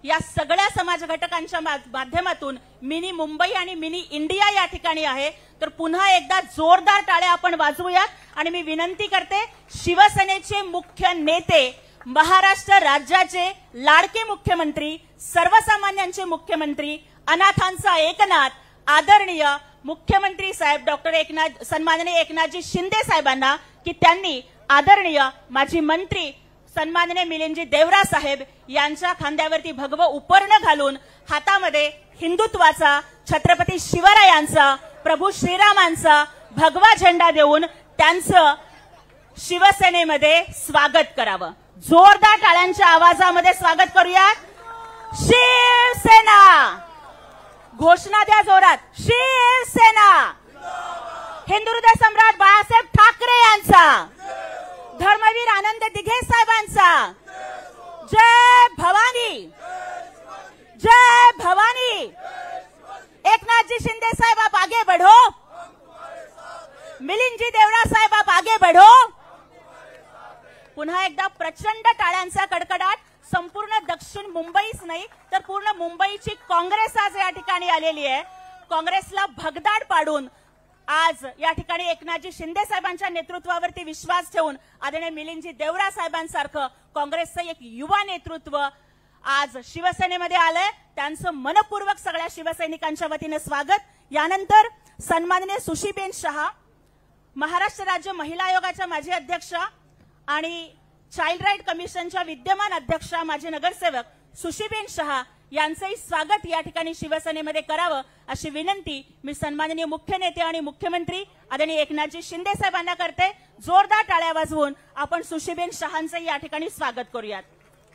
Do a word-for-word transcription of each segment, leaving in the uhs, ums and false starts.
या सगळ्या समाज घटकांच्या माध्यमातून मिनी मुंबई आणि मिनी इंडिया या ठिकाणी आहे। तर पुन्हा एकदा जोरदार टाळ्या आपण वाजवूयात आणि मी विनंती करते शिवसेनेचे मुख्य नेते, महाराष्ट्र राज्याचे लाडके मुख्यमंत्री, सर्वसामान्यांचे मुख्यमंत्री, अनाथांचा एकनाथ, आदरणीय मुख्यमंत्री साहेब डॉक्टर एकनाथ सन्माननीय एकनाथजी शिंदे साहेबांना की त्यांनी आदरणीय माजी मंत्री सन्माननीय मिलिंदजी देवरा साहेब यांच्या खांद्यावरती भगवं उपर्ण घालून हातामध्ये हिंदुत्वाचा, छत्रपती शिवरायांचा, प्रभू श्रीरामांचा भगवा झेंडा देऊन त्यांचं शिवसेनेमध्ये स्वागत करावं। जोरदार टाळ्यांच्या आवाजामध्ये स्वागत करूयात। शिवसेना, घोषणा द्या जोरात, शिवसेना, हिंदुहृदय सम्राट बाळासाहेब ठाकरे यांचा, धर्मवीर आनंद दिघे साहेबांचा, जय भवानी, जय भवानी। एकनाथजी शिंदे साहेब आप आगे बढ़ो, मिलिंदजी देवरा साहेब आप आगे बढ़ो। पुन्हा एकदा प्रचंड टाळ्यांचा कडकडाट। संपूर्ण दक्षिण मुंबईच नाही तर पूर्ण मुंबईची काँग्रेस आज या ठिकाणी आलेली आहे। काँग्रेसला भगदाड पाडून आज या ठिकाणी एकनाथजी शिंदे साहेबांच्या नेतृत्वावरती विश्वास ठेवून आदरणीय मिलिंदजी देवरा साहेबांसारखं काँग्रेसचं एक युवा नेतृत्व आज शिवसेनेमध्ये आलंय। त्यांचं मनपूर्वक सगळ्या शिवसैनिकांच्या वतीने स्वागत। यानंतर सन्माननीय सुशीबेन शहा, महाराष्ट्र राज्य महिला आयोगाच्या माजी अध्यक्ष आणि चाइल्ड राईट कमिशनच्या विद्यमान अध्यक्षा माजी नगरसेवक सुशीबेन शहा यांचंही स्वागत या ठिकाणी शिवसेनेमध्ये करावं अशी विनंती मी सन्माननीय मुख्य नेते आणि मुख्यमंत्री आदरणीय एकनाथजी शिंदे साहेबांना करते। जोरदार टाळ्या वाजवून आपण सुशीबेन शहांचं या ठिकाणी स्वागत करूयात।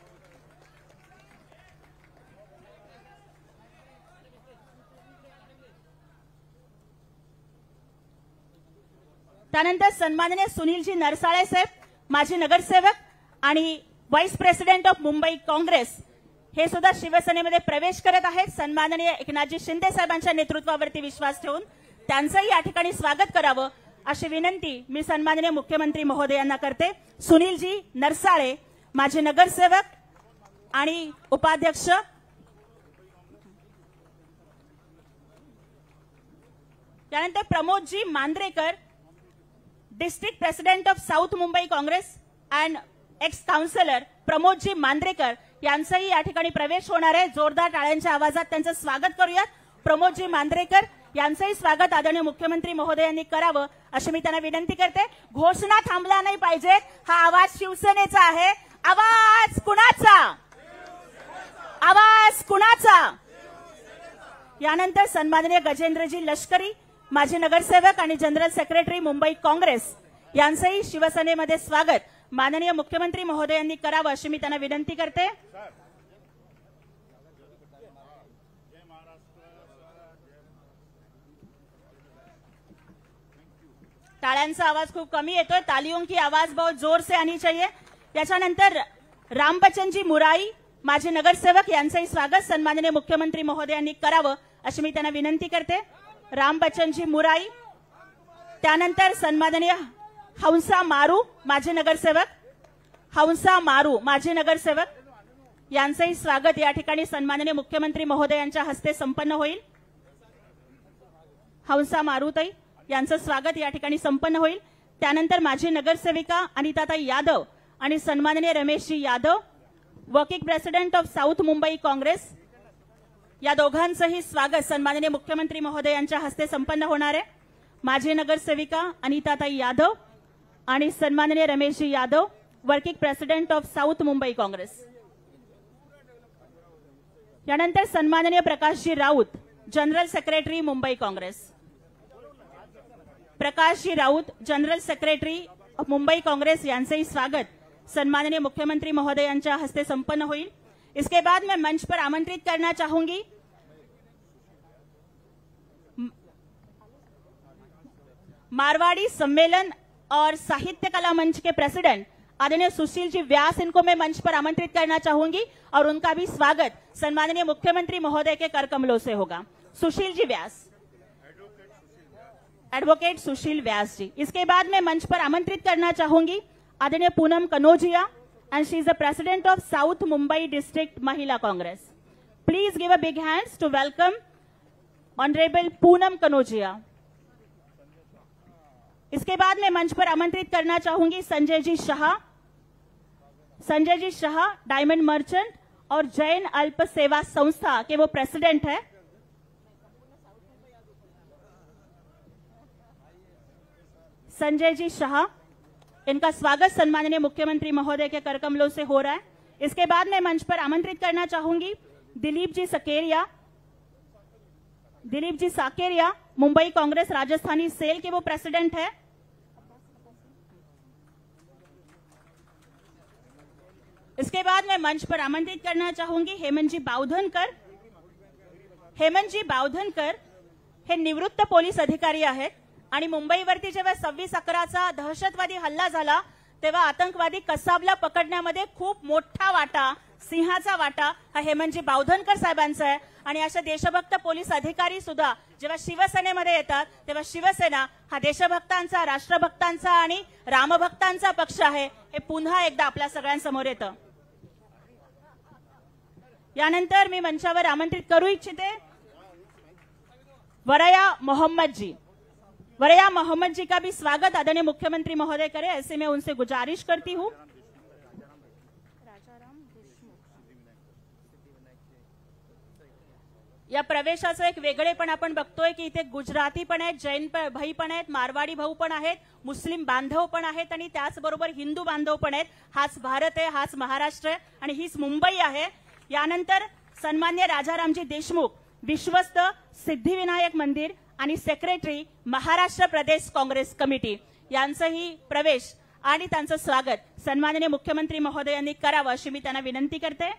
त्यानंतर सन्माननीय सुनीलजी नरसाळे साहेब, माजी नगरसेवक आणि vice president of Mumbai Congress, हे सुद्धा शिवसेनेमध्ये प्रवेश करत आहेत। सन्माननीय एकनाथजी शिंदे साहेबांच्या नेतृत्वावरती विश्वास ठेवून त्यांचंही या ठिकाणी स्वागत करावं अशी विनंती मी सन्माननीय मुख्यमंत्री महोदयांना करते। सुनीलजी नरसाळे, माजी नगरसेवक आणि उपाध्यक्ष, त्यानंतर Pramodji Mandrekar, district president of south Mumbai Congress and ex councillor Pramodji Mandrekar यांचाही या ठिकाणी प्रवेश होणार आहे। जोरदार टाळ्यांच्या आवाजात त्यांचं स्वागत करूयात। प्रमोदजी मांद्रेकर यांचंही स्वागत आदरणीय मुख्यमंत्री महोदयांनी करावं अशी मी त्यांना विनंती करते। घोषणा थांबला नाही पाहिजे, हा आवाज शिवसेनेचा आहे। आवाज कुणाचा? आवाज कुणाचा? यानंतर सन्माननीय गजेंद्रजी लष्करी, माजी नगरसेवक आणि जनरल सेक्रेटरी मुंबई काँग्रेस यांचंही शिवसेनेमध्ये स्वागत माननीय मुख्यमंत्री महोदयांनी करावं अशी मी त्यांना विनंती करते। टाळ्यांचा आवाज खूप कमी येतोय, तालियों की आवाज बहुत जोर से आनी चाहिए। त्याच्यानंतर रामबच्चनजी मुराई, माजी नगरसेवक यांचंही स्वागत सन्माननीय मुख्यमंत्री महोदयांनी करावं अशी मी त्यांना विनंती करते। रामबच्चनजी मुराई, त्यानंतर सन्माननीय हंसा मारू, माजी नगरसेवक, हंसा मारू माजी नगरसेवक यांचंही स्वागत या ठिकाणी सन्माननीय मुख्यमंत्री महोदयांच्या हस्ते संपन्न होईल। हंसा मारूताई यांचं स्वागत या ठिकाणी संपन्न होईल। त्यानंतर माजी नगरसेविका अनिताताई यादव आणि सन्माननीय Rameshji Yadav, working president of south Mumbai Congress, या दोघांचंही स्वागत सन्माननीय मुख्यमंत्री महोदयांच्या हस्ते संपन्न होणार आहे। माजी नगरसेविका अनिताताई यादव आणि सन्माननीय Rameshji Yadav, working president of south Mumbai Congress. यानंतर सन्माननीय Prakashji Raut, general secretary Mumbai Congress, Prakashji Raut, general secretary of Mumbai Congress यांचंही स्वागत सन्माननीय मुख्यमंत्री महोदयांच्या हस्ते संपन्न होईल। इसके बाद मैं मंच पर आमंत्रित करना चाहूंगी मारवाड़ी सम्मेलन और साहित्य कला मंच के प्रेसिडेंट आदरणीय सुशील जी व्यास, इनको मैं मंच पर आमंत्रित करना चाहूंगी और उनका भी स्वागत सन्माननीय मुख्यमंत्री महोदय के कर कमलों से होगा। सुशील जी व्यास, एडवोकेट सुशील व्यास जी। इसके बाद मैं मंच पर आमंत्रित करना चाहूंगी आदरणीय Poonam Kanojia, and she is the president of south Mumbai district Mahila Congress. Please give a big hands to welcome honourable Poonam Kanaujia. इसके बाद मैं मंच पर आमंत्रित करना चाहूंगी संजय जी शाह। संजय जी शाह डायमंड मर्चेंट और जैन अल्प सेवा संस्था के वो प्रेसिडेंट है। संजय जी शाह, इनका स्वागत सम्माननीय मुख्यमंत्री महोदय के करकमलों से हो रहा है। इसके बाद मैं मंच पर आमंत्रित करना चाहूंगी दिलीप जी सकेरिया। दिलीप जी साकेरिया मुंबई कांग्रेस राजस्थानी सेल के वो प्रेसिडेंट है। इसके बाद मैं मंच पर आमंत्रित करना चाहूंगी हेमंत जी बावधनकर। हेमंत जी बावधनकर हे निवृत्त पोलीस अधिकारी आहेत आणि मुंबईवरती जेव्हा सव्वीस अकराचा दहशतवादी हल्ला झाला तेव्हा आतंकवादी कसाबला पकडण्यामध्ये खूप मोठा वाटा, सिंहाचा वाटा हा हेमंतजी बावधनकर साहेबांचा आहे। आणि अशा देशभक्त पोलीस अधिकारी सुद्धा जेव्हा शिवसेनेमध्ये येतात तेव्हा शिवसेना हा देशभक्तांचा, राष्ट्रभक्तांचा आणि रामभक्तांचा पक्ष आहे हे पुन्हा एकदा आपल्या सगळ्यांसमोर येतं। यानंतर मी मंचावर आमंत्रित करू इच्छिते वरया मोहम्मद जी। वरया मोहम्मद जी का भी स्वागत आदरणीय मुख्यमंत्री महोदय करे, ऐसे मैं उनसे गुजारिश करती हूं। या प्रवेशाचं एक वेगळेपण आपण बघतोय की इथे गुजराती पण आहेत, जैन भाई पण आहेत, मारवाडी भाऊ पण आहेत, मुस्लिम बांधव पण आहेत आणि त्याचबरोबर हिंदू बांधव पण आहेत। हाच भारत आहे, हाच महाराष्ट्र आहे आणि हीच मुंबई आहे। यानंतर सन्मान्य राजारामजी देशमुख, विश्वस्त सिद्धिविनायक मंदिर आणि सेक्रेटरी महाराष्ट्र प्रदेश काँग्रेस कमिटी यांचाही प्रवेश आणि त्यांचं स्वागत सन्माननीय मुख्यमंत्री महोदयांनी करावं अशी मी त्यांना विनंती करते।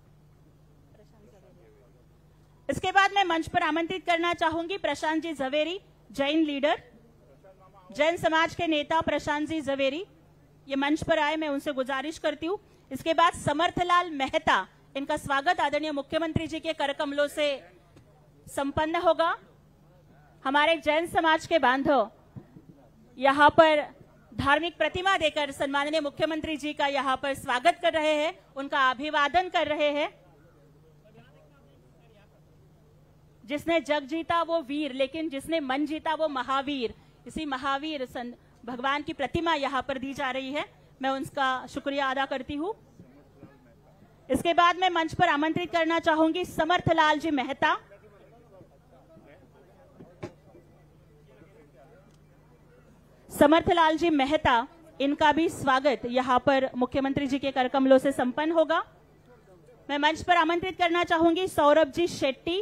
इसके बाद मैं मंच पर आमंत्रित करना चाहूंगी प्रशांत जी झवेरी, जैन लीडर, जैन समाज के नेता प्रशांत जी झवेरी, ये मंच पर आए, मैं उनसे गुजारिश करती हूं। इसके बाद समर्थलाल मेहता, इनका स्वागत आदरणीय मुख्यमंत्री जी के करकमलों से संपन्न होगा। हमारे जैन समाज के बांधव यहां पर धार्मिक प्रतिमा देकर सम्माननीय मुख्यमंत्री जी का यहां पर स्वागत कर रहे हैं, उनका अभिवादन कर रहे हैं। जिसने जग जीता वो वीर, लेकिन जिसने मन जीता वो महावीर। इसी महावीर भगवान की प्रतिमा यहां पर दी जा रही है, मैं उनका शुक्रिया अदा करती हूं। इसके बाद मैं मंच पर आमंत्रित करना चाहूंगी समर्थलाल जी मेहता। समर्थलाल जी मेहता, इनका भी स्वागत यहां पर मुख्यमंत्री जी के करकमलों से संपन्न होगा। मैं मंच पर आमंत्रित करना चाहूंगी सौरभ जी शेट्टी।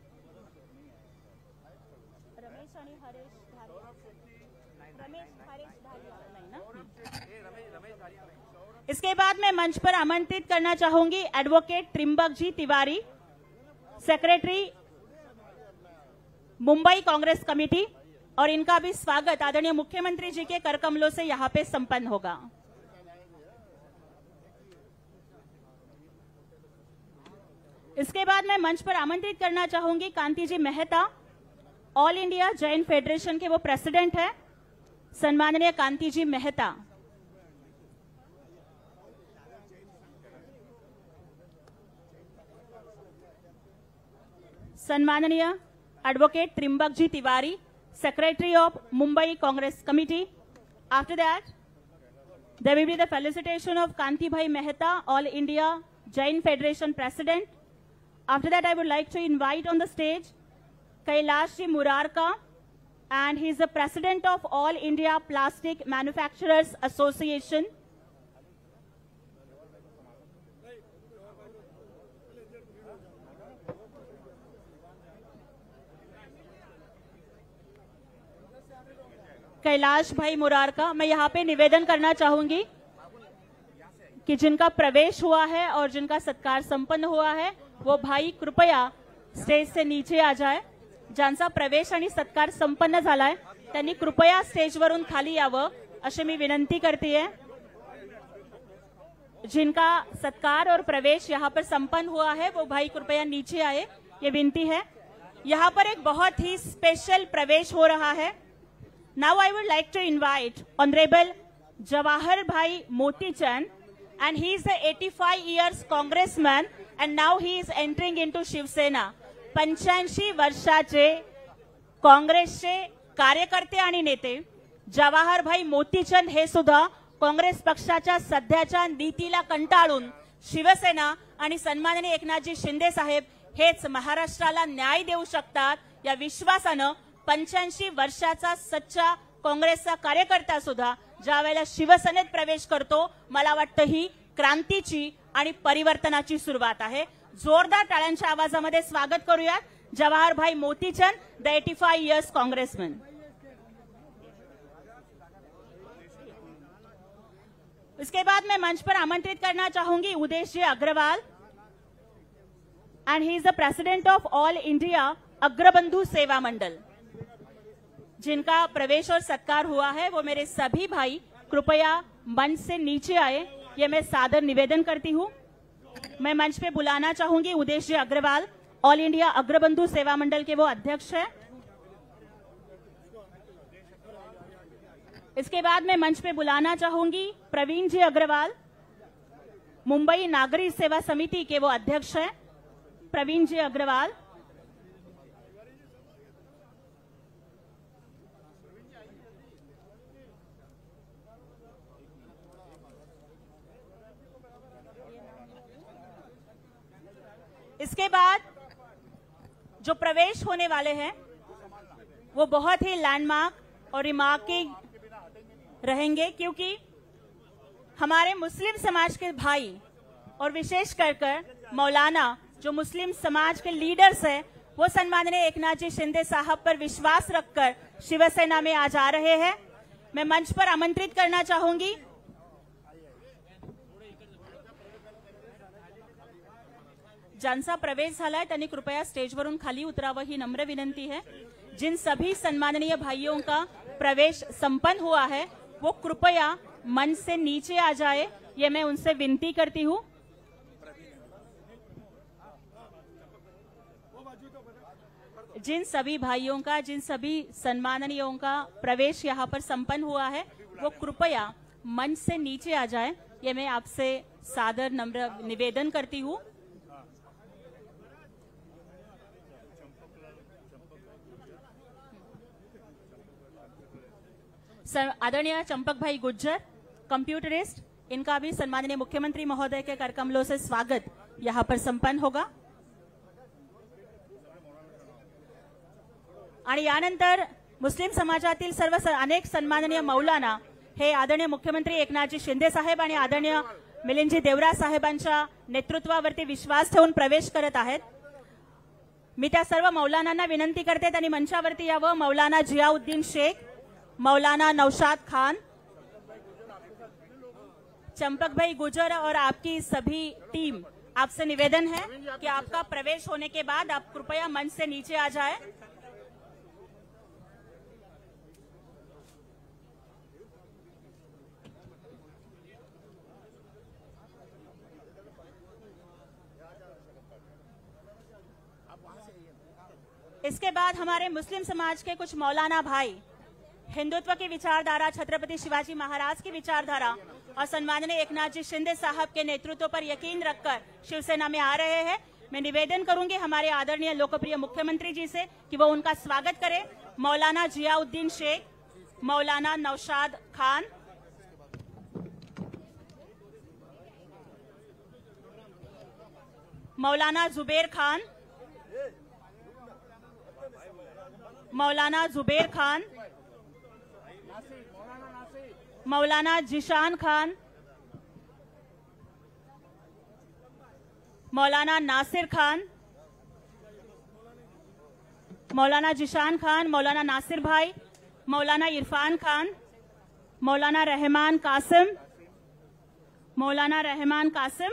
इसके बाद मैं मंच पर आमंत्रित करना चाहूंगी advocate Trimbak ji Tiwari, secretary Mumbai Congress committee, और इनका भी स्वागत आदरणीय मुख्यमंत्री जी के करकमलों से यहां पे संपन्न होगा। इसके बाद मैं मंच पर आमंत्रित करना चाहूंगी Kanti ji Mehta, all India Jain federation के वो प्रेसिडेंट है, सम्माननीय कांति जी मेहता। सम्माननीय advocate Trimbak ji Tiwari, Secretary of Mumbai Congress Committee. After that, there will be the felicitation of Kanti Bhai Mehta, All India Jain Federation President. After that, I would like to invite on the stage Kailash Ji Murarka, and he is the President of All India Plastic Manufacturers Association. Kailash bhai Murarka, मैं यहाँ पे निवेदन करना चाहूंगी कि जिनका प्रवेश हुआ है और जिनका सत्कार संपन्न हुआ है वो भाई कृपया स्टेज से नीचे आ जाए। ज्यांचा प्रवेश आणि सत्कार संपन्न झालाय त्यांनी कृपया स्टेजवरून खाली यावं अशी मी विनंती करते है। जिनका सत्कार और प्रवेश यहाँ पर संपन्न हुआ है वो भाई कृपया नीचे आए, ये विनती है। यहाँ पर एक बहुत ही स्पेशल प्रवेश हो रहा है। Now I would like to invite Honorable Jawahar Bhai Moti Chand, and he is the eighty-five years congressman and now he is entering into Shivsena. पंच्याऐंशी वर्षाचे काँग्रेसचे कार्यकर्ते आणि नेते जवाहरभाई मोतीचंद हे सुद्धा काँग्रेस पक्षाच्या सध्याच्या नीतीला कंटाळून शिवसेना आणि सन्माननीय एकनाथजी शिंदे साहेब हेच महाराष्ट्राला न्याय देऊ शकतात या विश्वासानं पंच्याऐंशी वर्षाचा सच्चा काँग्रेसचा कार्यकर्ता सुद्धा ज्या वेळेला शिवसेनेत प्रवेश करतो, मला वाटतं ही क्रांतीची आणि परिवर्तनाची सुरुवात आहे. जोरदार टाळ्यांच्या आवाजामध्ये स्वागत करूयात Jawaharbhai Motichand, the eighty five years congressman. इसके बाद मैं मंच पर आमंत्रित करना चाहूंगी Udesh ji Agrawal, and he is the president of all India Agrabandhu Seva Mandal, जिनका प्रवेश और सत्कार हुआ है. वो मेरे सभी भाई कृपया मंच से नीचे आए, ये मैं सादर निवेदन करती हूं. मैं मंच पे बुलाना चाहूंगी उदेश जी अग्रवाल, ऑल इंडिया अग्रबंधु सेवा मंडल के वो अध्यक्ष हैं. इसके बाद मैं मंच पे बुलाना चाहूंगी प्रवीण जी अग्रवाल, मुंबई नागरिक सेवा समिति के वो अध्यक्ष हैं. प्रवीण जी अग्रवाल. इसके बाद जो प्रवेश होने वाले हैं वो बहुत ही लैंडमार्क और रिमार्किंग रहेंगे, क्योंकि हमारे मुस्लिम समाज के भाई और विशेष कर कर मौलाना जो मुस्लिम समाज के लीडर्स हैं वो सन्माननीय एकनाथ जी शिंदे साहब पर विश्वास रखकर शिवसेना में आज आ रहे हैं. मैं मंच पर आमंत्रित करना चाहूंगी ज्यांचा प्रवेश झालाय त्यांनी कृपया स्टेजवरून खाली उतरावं ही नम्र विनंती है. जिन सभी सम्माननीय भाइयों का प्रवेश संपन्न हुआ है वो कृपया मंच से नीचे आ जाए, ये मैं उनसे विनती करती हूं. जिन सभी भाइयों का, जिन सभी सम्माननीयों का प्रवेश यहां पर संपन्न हुआ है वो कृपया मंच से नीचे आ जाए, ये मैं आपसे सादर नम्र निवेदन करती हूं. आदरणीय चंपक भाई गुज्जर, कंप्यूटरिस्ट, इनका भी सम्माननीय मुख्यमंत्री महोदय के करकमलों से स्वागत यहां पर संपन्न होगा. आणि यानंतर मुस्लिम समाजातील सर्व अनेक सन्माननीय मौलाना हे आदरणीय मुख्यमंत्री एकनाथजी शिंदे साहेब आणि आदरणीय मिलिंदजी देवरा साहेबांच्या नेतृत्वावरती विश्वास ठेवून प्रवेश करत आहेत. मी त्या सर्व मौलानांना विनंती करते त्यांनी मंचावरती यावं. मौलाना जियाउद्दीन शेख, मौलाना नौशाद खान, चंपक भाई गुजर और आपकी सभी टीम, आपसे निवेदन है कि आपका प्रवेश होने के बाद आप कृपया मंच से नीचे आ जाए. इसके बाद हमारे मुस्लिम समाज के कुछ मौलाना भाई हिंदुत्व की विचारधारा, छत्रपति शिवाजी महाराज की विचारधारा और सन्माननीय एकनाथ जी शिंदे साहब के नेतृत्व पर यकीन रखकर शिवसेना में आ रहे हैं. मैं निवेदन करूंगी हमारे आदरणीय लोकप्रिय मुख्यमंत्री जी से कि वो उनका स्वागत करें. मौलाना जियाउद्दीन शेख, मौलाना नौशाद खान, मौलाना जुबेर खान, मौलाना जुबेर खान, मौलाना जिशान खान, मौलाना नासिर खान, मौलाना जिशान खान, मौलाना नासिर भाई, मौलाना इरफान खान, मौलाना रहमान कासिम, मौलाना रहमान कासिम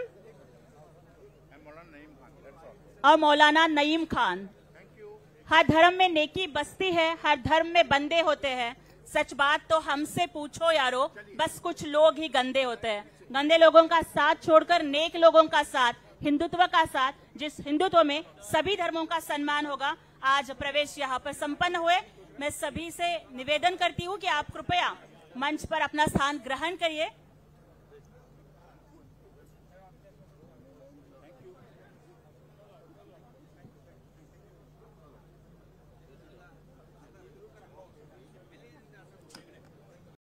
और मौलाना नईम खान. हर धर्म में नेकी बसती है, हर धर्म में बंदे होते हैं. सच बात तो हमसे पूछो यारो, बस कुछ लोग ही गंदे होते हैं. गंदे लोगों का साथ छोड़कर नेक लोगों का साथ, हिंदुत्व का साथ, जिस हिंदुत्व में सभी धर्मों का सम्मान होगा, आज प्रवेश यहाँ पर संपन्न हुए. मैं सभी से निवेदन करती हूँ कि आप कृपया मंच पर अपना स्थान ग्रहण करिए.